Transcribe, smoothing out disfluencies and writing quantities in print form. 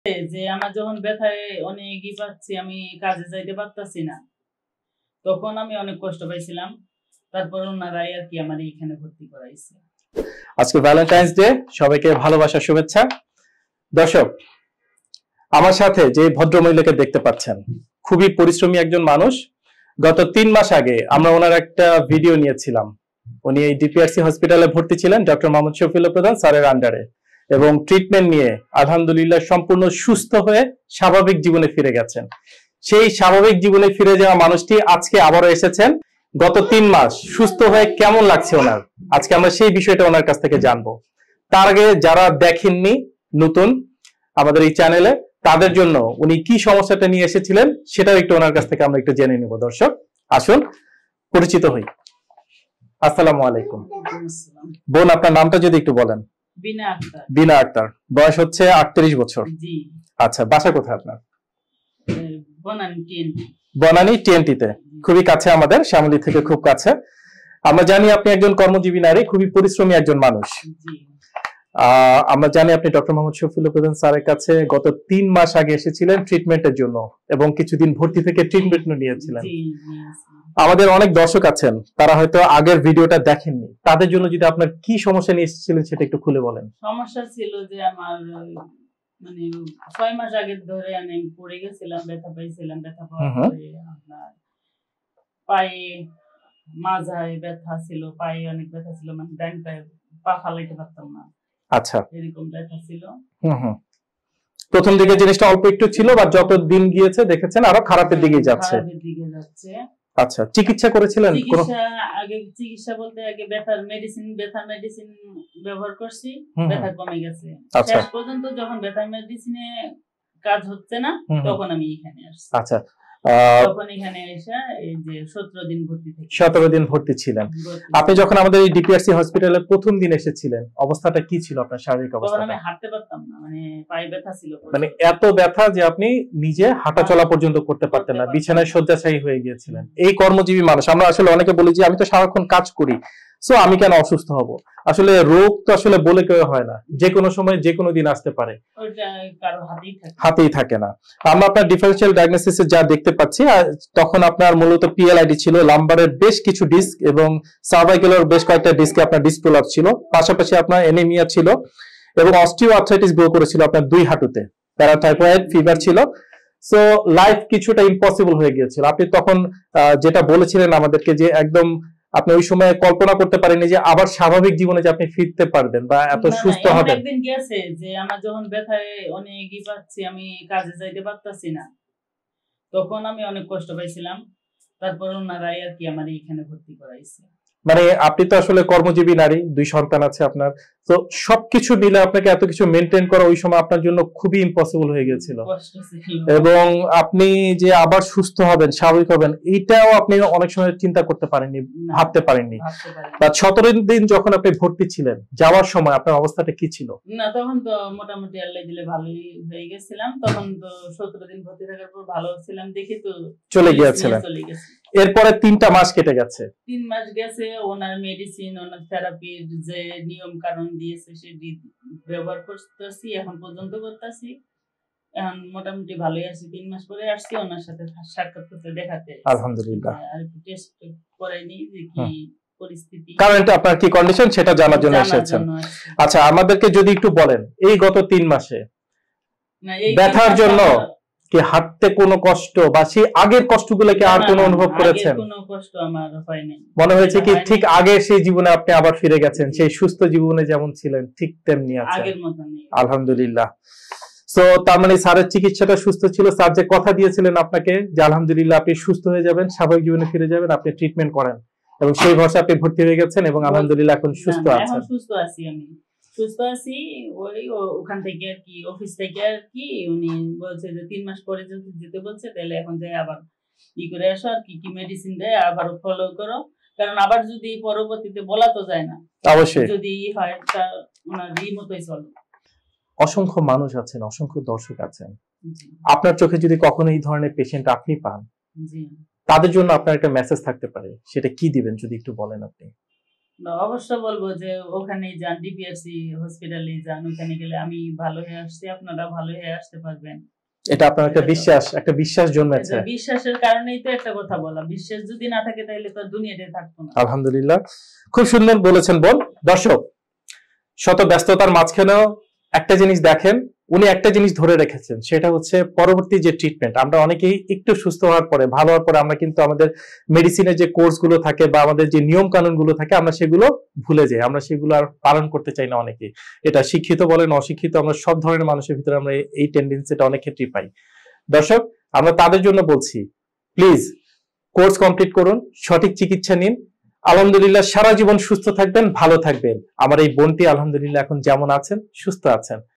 যে আমার যখন ব্যথায় অনেক পাচ্ছি, আমি কাজে যাইতে পারতাছি না, তখন আমি অনেক কষ্ট পাইছিলাম। তারপর ওনারাই আর কি আমার এখানে ভর্তি করাইছে। আজকে ভ্যালেন্টাইন্স ডে, সবাইকে ভালোবাসার শুভেচ্ছা। দর্শক, আমার সাথে যে ভদ্রমহিলাকে দেখতে পাচ্ছেন খুবই পরিশ্রমী একজন মানুষ। গত 3 মাস আগে আমরা ওনার একটা ভিডিও নিয়েছিলাম। উনি এই ডিপিআরসি হসপিটালে ভর্তি ছিলেন ডক্টর মোহাম্মদ শফিউল্লাহ প্রধান স্যারের আন্ডারে, এবং ট্রিটমেন্ট নিয়ে আলহামদুলিল্লাহ সম্পূর্ণ সুস্থ হয়ে স্বাভাবিক জীবনে ফিরে গেছেন। সেই স্বাভাবিক জীবনে ফিরে যাওয়া মানুষটি আজকে আবারও এসেছেন। গত 3 মাস সুস্থ হয়ে কেমন লাগছে ওনার, আজকে আমরা সেই বিষয়টা ওনার কাছ থেকে জানবো। তার আগে যারা দেখেননি নতুন আমাদের এই চ্যানেলে, তাদের জন্য উনি কি সমস্যাটা নিয়ে এসেছিলেন সেটাও একটু ওনার কাছ থেকে আমরা একটু জেনে নিব। দর্শক আসুন পরিচিত হই। আসসালামু আলাইকুম। বোন, আপনার নামটা যদি একটু বলেন। বিনা আক্তার। বিনা আক্তার, বয়স হচ্ছে 38 বছর। জি। আচ্ছা, বাসা কোথায় আপনার? বনানী টিএনটি। বনানী টিএনটিতে, খুবই কাছে আমাদের, শ্যামলী থেকে খুব কাছে। আমরা জানি আপনি একজন কর্মজীবী নারী, খুবই পরিশ্রমী একজন মানুষ। জি। আমরা জানি আপনি ডক্টর মোহাম্মদ শফিউল্লাহ প্রধান স্যারের কাছে গত 3 মাস আগে এসেছিলেন ট্রিটমেন্টের জন্য, এবং কিছুদিন ভর্তি থেকে ট্রিটমেন্ট নিয়েছিলেন। আমাদের অনেক দর্শক আছেন, তারা হয়তো আগের ভিডিওটা দেখেননি, তাদের জন্য যদি আপনার কি সমস্যা নিয়ে এসেছিলেন সেটা একটু খুলে বলেন। সমস্যা ছিল যে আমার মানে 6 মাস আগে ধরে আমি পড়ে গেছিলাম, ব্যথা পাইছিলাম। ব্যথা পাওয়ার পরে আপনার পায়ে মাঝায় ব্যথা ছিল, পায়ে অনেক ব্যথা ছিল, মানে ডান পায়ে পা ফালাইতে পারতাম না। আচ্ছা, এরকম ব্যথা ছিল। প্রথম দিকে জিনিসটা অল্প একটু ছিল, বা যত দিন গিয়েছে দেখেছেন আরো খারাপের দিকে যাচ্ছে। আচ্ছা, চিকিৎসা করেছিলেন? আগে চিকিৎসা বলতে আগে ব্যথার মেডিসিন ব্যবহার করছি, ব্যথা কমে গেছে। শেষ পর্যন্ত যখন ব্যথার মেডিসিনে কাজ হচ্ছে না, তখন আমি এখানে আসছি। আচ্ছা, তখন এখানে এসে এই যে 17 দিন ভর্তি থেকে 17 দিন ভর্তি ছিলেন। আপনি যখন আমাদের এই ডিপিআরসি হসপিটালে প্রথম দিন এসেছিলেন, অবস্থাটা কি ছিল আপনার শারীরিক অবস্থা? তখন আমি হাঁটতে পারতাম না, মানে পায়ে ব্যথা ছিল, মানে এত ব্যথা যে আপনি নিজে হাঁটা চলা পর্যন্ত করতে পারতেন না, বিছানায় শয্যাশায়ী হয়ে গিয়েছিলেন। এই কর্মজীবী মানুষ, আমরা আসলে অনেকে বলি যে আমি তো সারাক্ষণ কাজ করি, সো আমি কেন অসুস্থ হব? আসলে রোগ তো আসলে বলে কেউ হয় না, যে কোনো সময় যে কোনো দিন আসতে পারে, হাতেই থাকে না। আমরা আপনার ডিফারেন্সিয়াল ডায়াগনোসিসে যা দেখতে পাচ্ছি, তখন আপনার মূলত পিএলআইডি ছিল, লাম্বারের বেশ কিছু ডিস্ক এবং সার্ভাইকেলের বেশ কয়েকটা ডিস্কে আপনার ডিস্ক প্রলাপস ছিল, পাশাপাশি আপনার অ্যানিমিয়া ছিল, এবং অস্টিও আর্থ্রাইটিস গ্রো করেছিল আপনার 2 হাঁটুতে, প্যারাটাইফয়েড ফিভার ছিল। সো লাইফ কিছুটা ইম্পসিবল হয়ে গিয়েছিল। আপনি তখন যেটা বলেছিলেন আমাদেরকে, যে একদম আপনি ওই সময় কল্পনা করতে পারেননি যে আবার স্বাভাবিক জীবনে যে আপনি ফিরতে পারবেন বা এত সুস্থ হবেন। একদিন গেছে যে আমার যখন ব্যথায় অনেক পাচ্ছি, আমি কাজে যাইতে পারতাছি না, তখন আমি অনেক কষ্ট পাইছিলাম। তারপর ওনারাই আর কি আমার এখানে ভর্তি করাইছে। মানে আপনি তো আসলে কর্মজীবী নারী, 2 সন্তান আছে আপনার, তো সবকিছু মিলে আপনাকে এত কিছু মেনটেন করা ওই সময় আপনার জন্য খুবই ইম্পসিবল হয়ে গিয়েছিল। এবং আপনি যে আবার সুস্থ হবেন, স্বাভাবিক হবেন, এইটাও আপনি অনেক সময় চিন্তা করতে পারেননি, ভাবতে পারেননি। বা 17 দিন যখন আপনি ভর্তি ছিলেন, যাওয়ার সময় আপনার অবস্থাটা কি ছিল? না, তখন তো মোটামুটি আল্লাহ দিলে ভালোই হয়ে গেছিলাম। তখন তো 17 দিন ভর্তি থাকার পর ভালো ছিলাম দেখি তো চলে গিয়েছিলাম। এরপরে 3টা মাস কেটে গেছে। 3 মাস গেছে, ওনার মেডিসিন, ওনার থেরাপির যে নিয়ম কানুন দিয়েছে সেটি ব্যবহার করতেছি, এখন পর্যন্ত করতেছি। এখন মোটামুটি ভালোই আছি। 3 মাস পরে আসছি ওনার সাথে সাক্ষাৎ করতে, দেখাতে। আলহামদুলিল্লাহ। আর একটু টেস্ট করাইনি যে কি পরিস্থিতি, কারেন্ট আপনার কি কন্ডিশন সেটা জানার জন্য এসেছেন। আচ্ছা, আমাদেরকে যদি একটু বলেন, এই গত 3 মাসে ব্যথার জন্য কি হাঁটতে কোনো কষ্ট বা সেই আগের কষ্টগুলো কি আর কোনো অনুভব করেছেন? কোনো কষ্ট আমার হয়নি। মনে হয়েছে কি ঠিক আগে সেই জীবনে আপনি আবার ফিরে গেছেন, সেই সুস্থ জীবনে যেমন ছিলেন ঠিক তেমনি আছেন? আগের মতনই, আলহামদুলিল্লাহ। সো তার মানে স্যারের চিকিৎসাটা সুস্থ ছিল, স্যার যে কথা দিয়েছিলেন আপনাকে যে আলহামদুলিল্লাহ আপনি সুস্থ হয়ে যাবেন, স্বাভাবিক জীবনে ফিরে যাবেন, আপনি ট্রিটমেন্ট করেন, এবং সেই ভরসা আপনি ভর্তি হয়ে গেছেন, এবং আলহামদুলিল্লাহ এখন সুস্থ আছেন। এখন সুস্থ আছি, আমি সুস্থ আছি। ওই ওখান থেকে আর কি, অফিস থেকে আর কি উনি বলছে যে 3 মাস পরে যদি যেতে বলছে, তাহলে এখন যাই আবার ই করে আসো, আর কি কি মেডিসিন দেয় আবার ফলো করো, কারণ আবার যদি পরবর্তীতে বলা তো যায় না, অবশ্যই যদি হয় তা ওনার মতোই চলো। অসংখ্য মানুষ আছেন, অসংখ্য দর্শক আছেন, আপনার চোখে যদি কখনো এই ধরনের পেশেন্ট আপনি পান, তাদের জন্য আপনার একটা মেসেজ থাকতে পারে, সেটা কি দিবেন যদি একটু বলেন আপনি? না, অবশ্য বলবো যে ওখানেই যান, ডিপিআরসি হসপিটালে যান, ওখানে গেলে আমি ভালো হয়ে আসছি, আপনারা ভালো হয়ে আসতে পারবেন। এটা আপনার একটা বিশ্বাস জন্মেছে। বিশ্বাসের কারণেই তো একটা কথা বলা, বিশ্বাস যদি না থাকে তাহলে তো দুনিয়াতে থাকতো না। আলহামদুলিল্লাহ, খুব সুন্দর বলেছেন বোন। দর্শক, শত ব্যস্ততার মাঝখানেও একটা জিনিস দেখেন, উনি একটা জিনিস ধরে রেখেছেন, সেটা হচ্ছে পরবর্তী যে ট্রিটমেন্ট। আমরা অনেকেই একটু সুস্থ হওয়ার পরে, ভালো হওয়ার পরে আমরা কিন্তু আমাদের মেডিসিনের যে কোর্স গুলো থাকে বা আমাদের যে নিয়ম কানুন গুলো থাকে, আমরা সেগুলো ভুলে যাই, আমরা সেগুলো আর পালন করতে চাই না অনেকেই। এটা শিক্ষিত বলেন অশিক্ষিত, আমরা সব ধরনের মানুষের ভিতরে আমরা এই টেন্ডেন্সিটা অনেক ক্ষেত্রেই পাই। দর্শক, আমরা তাদের জন্য বলছি, প্লিজ কোর্স কমপ্লিট করুন, সঠিক চিকিৎসা নিন, আলহামদুলিল্লাহ সারা জীবন সুস্থ থাকবেন, ভালো থাকবেন। আমার এই বোনটি আলহামদুলিল্লাহ এখন যেমন আছেন, সুস্থ আছেন।